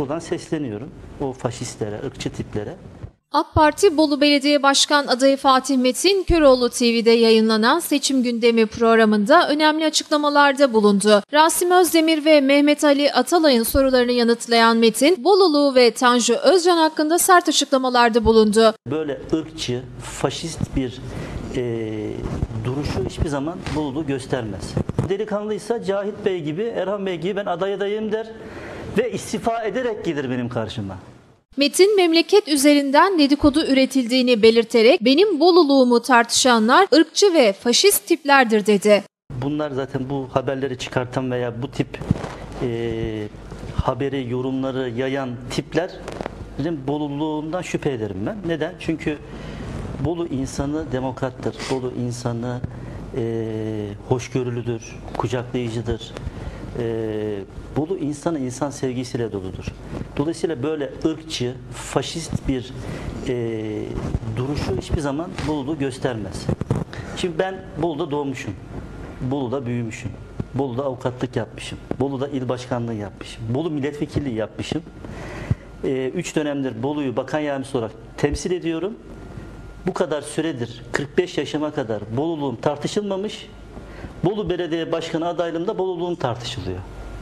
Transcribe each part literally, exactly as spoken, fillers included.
Buradan sesleniyorum o faşistlere, ırkçı tiplere. AK Parti Bolu Belediye Başkan adayı Fatih Metin, Köroğlu T V'de yayınlanan Seçim Gündemi programında önemli açıklamalarda bulundu. Rasim Özdemir ve Mehmet Ali Atalay'ın sorularını yanıtlayan Metin, Bolulu ve Tanju Özcan hakkında sert açıklamalarda bulundu. Böyle ırkçı, faşist bir e, duruşu hiçbir zaman Bolulu göstermez. Delikanlıysa Cahit Bey gibi, Erhan Bey gibi ben aday adayım der ve istifa ederek gelir benim karşıma. Metin, memleket üzerinden dedikodu üretildiğini belirterek benim Boluluğumu tartışanlar ırkçı ve faşist tiplerdir dedi. Bunlar zaten bu haberleri çıkartan veya bu tip e, haberi, yorumları yayan tiplerin Boluluğundan şüphe ederim ben. Neden? Çünkü Bolu insanı demokrattır. Bolu insanı e, hoşgörülüdür, kucaklayıcıdır. E, Bolu insanı insan sevgisiyle doludur. Dolayısıyla böyle ırkçı, faşist bir e, duruşu hiçbir zaman Bolu'da göstermez. Şimdi ben Bolu'da doğmuşum. Bolu'da büyümüşüm. Bolu'da avukatlık yapmışım. Bolu'da il başkanlığı yapmışım. Bolu milletvekilliği yapmışım. E, üç dönemdir Bolu'yu bakan yardımcısı olarak temsil ediyorum. Bu kadar süredir, kırk beş yaşıma kadar Boluluğum tartışılmamış. Bolu Belediye Başkanı adaylığımda Boluluğum tartışılıyor.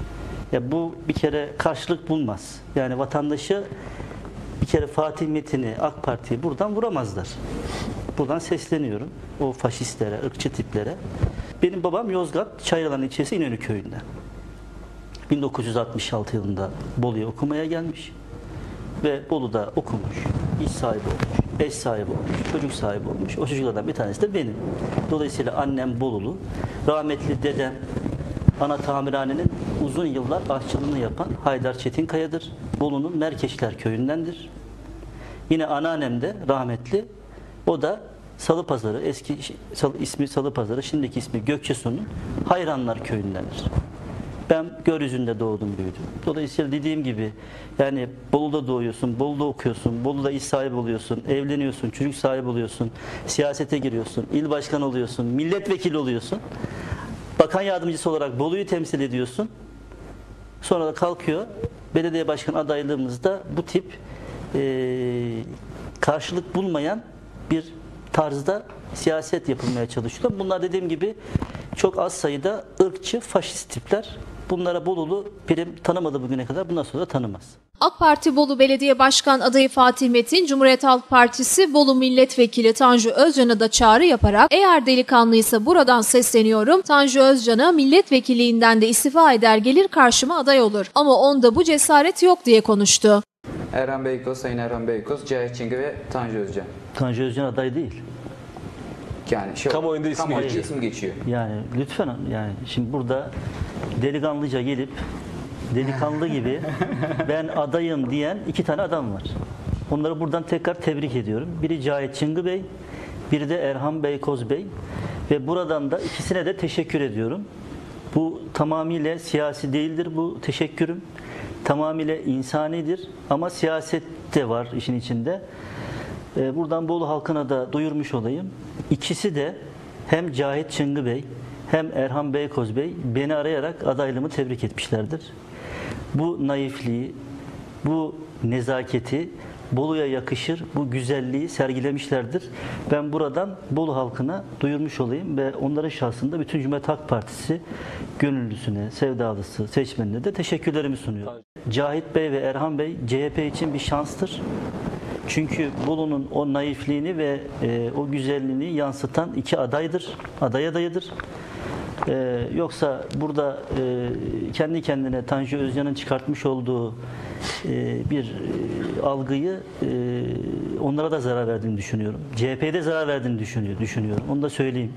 Ya bu bir kere karşılık bulmaz. Yani vatandaşı bir kere Fatih Metin'i, AK Parti'yi buradan vuramazlar. Buradan sesleniyorum o faşistlere, ırkçı tiplere. Benim babam Yozgat, Çayralan ilçesi İnönü köyünden. bin dokuz yüz altmış altı yılında Bolu'ya okumaya gelmiş. Ve Bolu'da okumuş, iş sahibi olmuş, eş sahibi olmuş, çocuk sahibi olmuş. O çocuklardan bir tanesi de benim. Dolayısıyla annem Bolulu, rahmetli dedem ana tamirhanenin uzun yıllar aşçılığını yapan Haydar Çetinkaya'dır. Bolu'nun Merkeşler köyündendir. Yine anneannem de rahmetli, o da Salıpazarı, eski ismi Salıpazarı, şimdiki ismi Gökçesu'nun Hayranlar köyündendir. Ben Göryüzü'nde doğdum, büyüdüm. Dolayısıyla dediğim gibi yani Bolu'da doğuyorsun, Bolu'da okuyorsun, Bolu'da iş sahibi oluyorsun, evleniyorsun, çocuk sahibi oluyorsun, siyasete giriyorsun, il başkanı oluyorsun, milletvekili oluyorsun. Bakan yardımcısı olarak Bolu'yu temsil ediyorsun. Sonra da kalkıyor, belediye başkan adaylığımızda bu tip e, karşılık bulmayan bir tarzda siyaset yapılmaya çalışıyor. Bunlar dediğim gibi çok az sayıda ırkçı, faşist tipler. Bunlara Bolulu prim tanımadı bugüne kadar, bundan sonra da tanımaz. AK Parti Bolu Belediye Başkan adayı Fatih Metin, Cumhuriyet Halk Partisi Bolu Milletvekili Tanju Özcan'a da çağrı yaparak eğer delikanlıysa buradan sesleniyorum, Tanju Özcan'a milletvekilliğinden de istifa eder gelir karşıma aday olur. Ama onda bu cesaret yok diye konuştu. Erhan Beykoz, Sayın Erhan Beykoz, Cahit Çingil ve Tanju Özcan. Tanju Özcan aday değil. Yani şu kamuoyunda ismi kamuoyunda geçiyor. isim geçiyor. Yani lütfen, yani şimdi burada delikanlıca gelip delikanlı gibi ben adayım diyen iki tane adam var. Onları buradan tekrar tebrik ediyorum. Biri Cahit Çingil Bey, biri de Erhan Beykoz Bey ve buradan da ikisine de teşekkür ediyorum. Bu tamamıyla siyasi değildir bu teşekkürüm. Tamamıyla insanidir ama siyaset de var işin içinde. Buradan Bolu halkına da duyurmuş olayım. İkisi de hem Cahit Çingil Bey hem Erhan Beykoz Bey beni arayarak adaylığımı tebrik etmişlerdir. Bu naifliği, bu nezaketi Bolu'ya yakışır, bu güzelliği sergilemişlerdir. Ben buradan Bolu halkına duyurmuş olayım ve onların şahsında bütün Cumhuriyet Halk Partisi gönüllüsüne, sevdalısı, seçmenine de teşekkürlerimi sunuyorum. Cahit Bey ve Erhan Bey C H P için bir şanstır. Çünkü Bolu'nun o naifliğini ve e, o güzelliğini yansıtan iki adaydır, aday adayıdır. E, yoksa burada e, kendi kendine Tanju Özcan'ın çıkartmış olduğu e, bir e, algıyı e, onlara da zarar verdiğini düşünüyorum. C H P'ye de zarar verdiğini düşünüyor, düşünüyorum. Onu da söyleyeyim.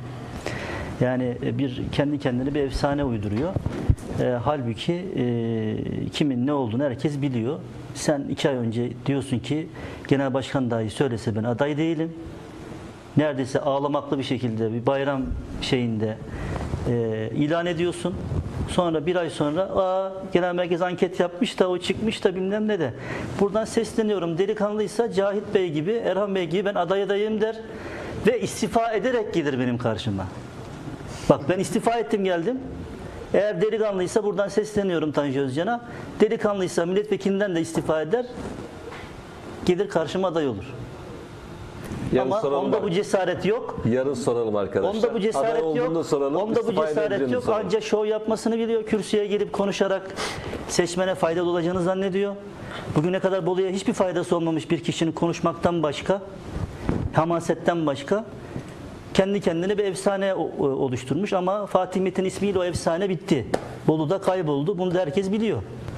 Yani bir kendi kendine bir efsane uyduruyor. E, halbuki e, kimin ne olduğunu herkes biliyor. Sen iki ay önce diyorsun ki genel başkan dahi söylese ben aday değilim. Neredeyse ağlamaklı bir şekilde bir bayram şeyinde e, ilan ediyorsun. Sonra bir ay sonra aa, genel merkez anket yapmış da o çıkmış da bilmem ne de. Buradan sesleniyorum. Delikanlıysa Cahit Bey gibi, Erhan Bey gibi ben aday adayım der ve istifa ederek gelir benim karşıma. Bak ben istifa ettim geldim. Eğer delikanlıysa buradan sesleniyorum Tanju Özcan'a. Delikanlıysa milletvekilinden de istifa eder. Gelir karşıma aday olur. Yarın Ama soralım onda bak. bu cesaret yok. Yarın soralım arkadaşlar. Onda bu Aday cesaret olduğunda yok. soralım, Onda bu istifa cesaret edebileceğini yok. soralım. Ancak şov yapmasını biliyor. Kürsüye gelip konuşarak seçmene faydalı olacağını zannediyor. Bugüne kadar Bolu'ya hiçbir faydası olmamış bir kişinin konuşmaktan başka, hamasetten başka kendi kendine bir efsane o- oluşturmuş ama Fatih Metin ismiyle o efsane bitti. Bolu'da kayboldu. Bunu da herkes biliyor.